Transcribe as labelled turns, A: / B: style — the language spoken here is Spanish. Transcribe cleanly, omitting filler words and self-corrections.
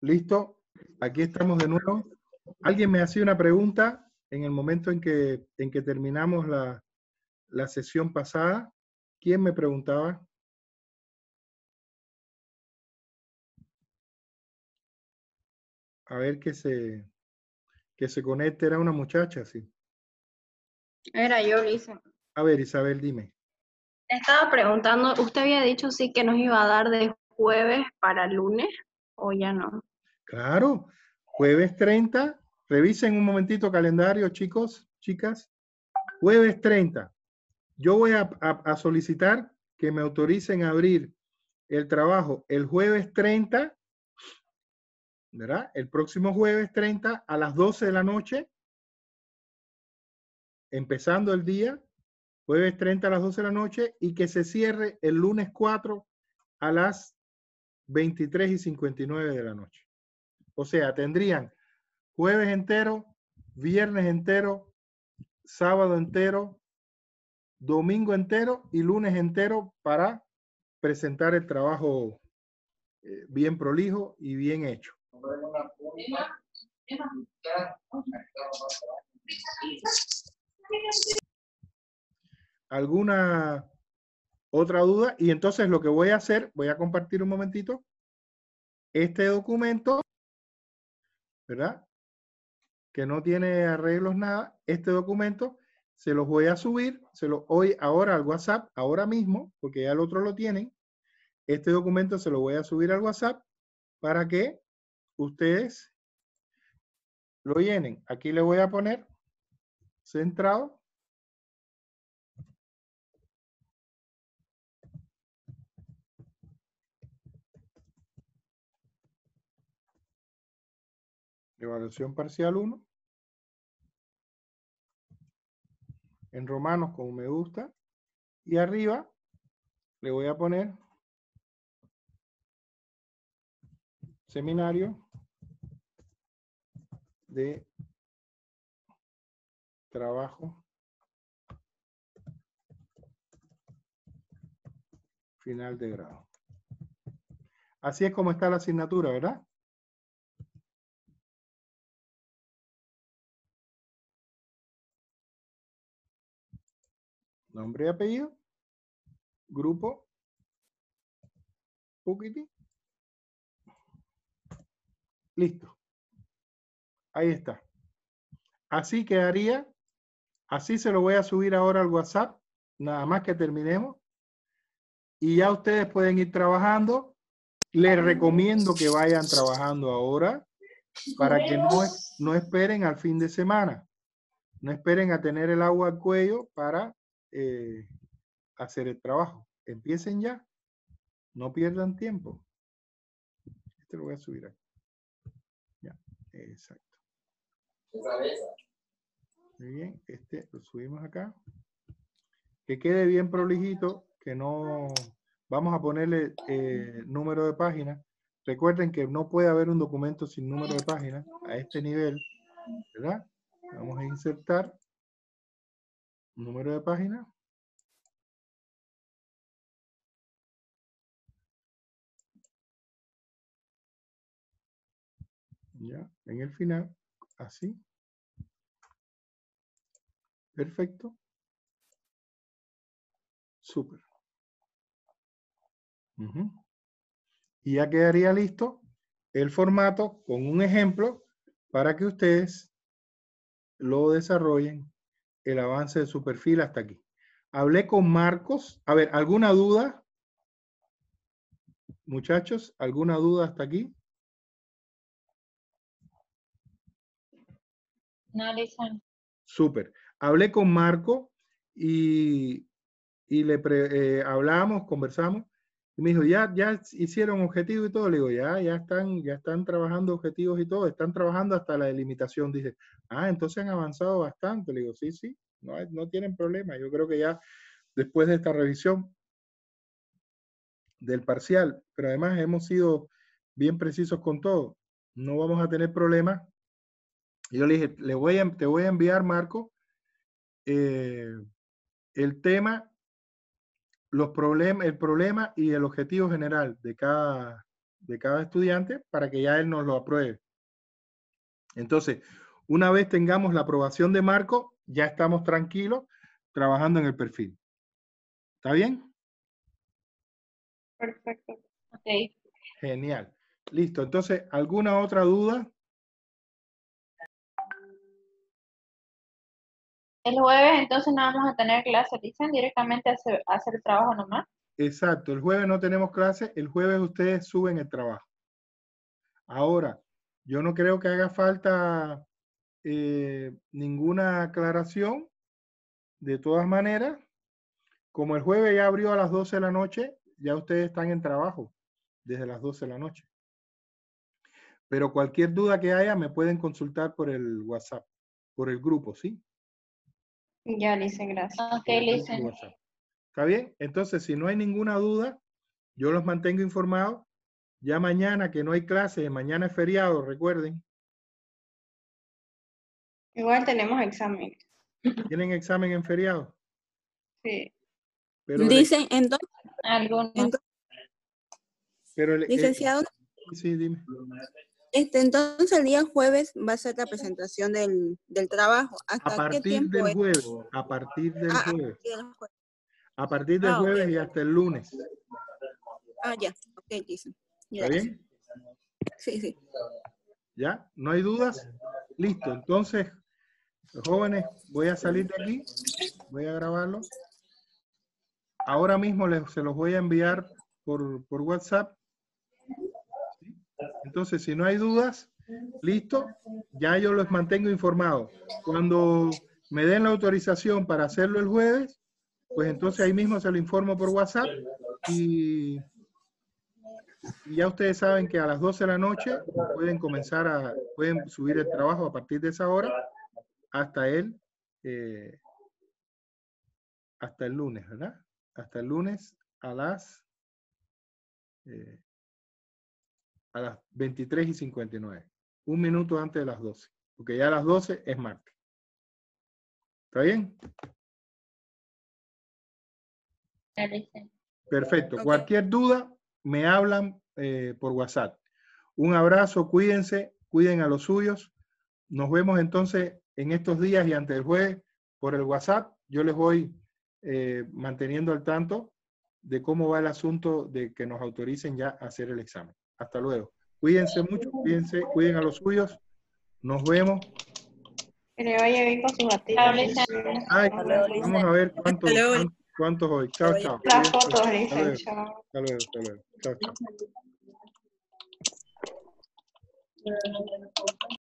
A: ¿Listo? Aquí estamos de nuevo. Alguien me hacía una pregunta en el momento en que terminamos la sesión pasada. ¿Quién me preguntaba? A ver que se conecte. Era una muchacha, sí.
B: Era yo, Lisa.
A: A ver, Isabel, dime.
B: Estaba preguntando, ¿usted había dicho sí que nos iba a dar de jueves para lunes o ya no?
A: Claro, jueves 30. Revisen un momentito calendario, chicos, chicas. Jueves 30. Yo voy a solicitar que me autoricen a abrir el trabajo el jueves 30, ¿verdad? El próximo jueves 30 a las 12 de la noche, empezando el día, jueves 30 a las 12 de la noche, y que se cierre el lunes 4 a las 23:59 de la noche. O sea, tendrían jueves entero, viernes entero, sábado entero, domingo entero y lunes entero para presentar el trabajo bien prolijo y bien hecho. ¿Alguna otra duda? Y entonces lo que voy a hacer, voy a compartir un momentito este documento, ¿verdad? Que no tiene arreglos nada. Este documento se los voy a subir, hoy ahora al WhatsApp, ahora mismo, porque ya el otro lo tienen. Este documento se lo voy a subir al WhatsApp para que ustedes lo llenen. Aquí le voy a poner centrado. Evaluación parcial 1. En romanos como me gusta. Y arriba le voy a poner seminario de trabajo final de grado. Así es como está la asignatura, ¿verdad? Nombre y apellido, grupo, Pukiti. Listo. Ahí está. Así quedaría. Así se lo voy a subir ahora al WhatsApp, nada más que terminemos. Y ya ustedes pueden ir trabajando. Les recomiendo que vayan trabajando ahora para que no esperen al fin de semana. No esperen a tener el agua al cuello para hacer el trabajo. Empiecen ya. No pierdan tiempo. Este lo voy a subir aquí. Ya, exacto. Muy bien, este lo subimos acá. Que quede bien prolijito, que no... Vamos a ponerle número de página. Recuerden que no puede haber un documento sin número de página a este nivel, ¿verdad? Vamos a insertar número de página. Ya, en el final, así. Perfecto. Súper. Y ya quedaría listo el formato con un ejemplo para que ustedes lo desarrollen el avance de su perfil hasta aquí. Hablé con Marcos. A ver, ¿alguna duda? Muchachos, ¿alguna duda hasta aquí?
C: No, Lisa.
A: Súper. Hablé con Marco y hablamos, conversamos. Y me dijo, ya hicieron objetivos y todo. Le digo, ya están trabajando objetivos y todo. Están trabajando hasta la delimitación. Dice, entonces han avanzado bastante. Le digo, sí, no tienen problema. Yo creo que ya después de esta revisión del parcial, pero además hemos sido bien precisos con todo. No vamos a tener problemas. Y yo le dije, te voy a enviar, Marco, el tema, el problema y el objetivo general de cada de cada estudiante para que ya él nos lo apruebe. Entonces, una vez tengamos la aprobación de Marco, ya estamos tranquilos trabajando en el perfil. ¿Está bien?
B: Perfecto. Ok.
A: Genial. Listo. Entonces, ¿alguna otra duda?
C: El jueves entonces no vamos a tener clase, dicen directamente a hacer el trabajo nomás.
A: Exacto. El jueves no tenemos clase. El jueves ustedes suben el trabajo. Ahora, yo no creo que haga falta ninguna aclaración. De todas maneras, como el jueves ya abrió a las 12 de la noche, ya ustedes están en trabajo desde las 12 de la noche. Pero cualquier duda que haya me pueden consultar por el WhatsApp, por el grupo, ¿sí?
B: Ya, Lice, gracias.
C: Ok,
A: Por el grupo
C: listen.
A: de WhatsApp. ¿Está bien? Entonces, si no hay ninguna duda, yo los mantengo informados. Ya mañana, que no hay clase, mañana es feriado, recuerden.
B: Igual tenemos examen.
A: ¿Tienen examen en feriado?
B: Sí.
A: Pero
D: Dicen, entonces,
C: Algunos.
D: licenciado,
A: sí, dime.
D: entonces el día jueves va a ser la presentación del trabajo.
A: A
D: ¿Hasta qué
A: partir
D: tiempo
A: del
D: es?
A: jueves, a partir del
D: Ah,
A: jueves.
D: del jueves.
A: A partir del
D: Ah, ok,
A: jueves y
D: ok.
A: hasta el lunes.
D: Ah, ya. Ok, dicen.
A: ¿Está bien?
D: Sí, sí.
A: ¿Ya? ¿No hay dudas? Listo. Entonces, jóvenes, voy a salir de aquí. Voy a grabarlo. Ahora mismo se los voy a enviar por WhatsApp. ¿Sí? Entonces, si no hay dudas, listo. Ya yo los mantengo informados. Cuando me den la autorización para hacerlo el jueves, pues entonces ahí mismo se lo informo por WhatsApp y ya ustedes saben que a las 12 de la noche pueden pueden subir el trabajo a partir de esa hora hasta hasta el lunes, ¿verdad? Hasta el lunes a las 23:59. Un minuto antes de las 12, porque ya a las 12 es martes. ¿Está bien?
C: Ya, listen.
A: Perfecto.
D: Ok.
A: Cualquier duda, me hablan por WhatsApp. Un abrazo, cuídense, cuiden a los suyos. Nos vemos entonces en estos días y antes del jueves por el WhatsApp. Yo les voy manteniendo al tanto de cómo va el asunto de que nos autoricen ya a hacer el examen. Hasta luego. Cuídense mucho, cuídense, cuiden a los suyos. Nos vemos.
B: Que le vaya bien con su gatito.
C: Chao, Lice.
A: Ay, vamos a ver cuántos hoy. Chao, chao.
B: Las
A: Cuídense.
B: fotos,
A: Hasta
B: dicen.
A: luego.
B: Chao.
A: Hasta luego. Hasta luego. Chao, chao.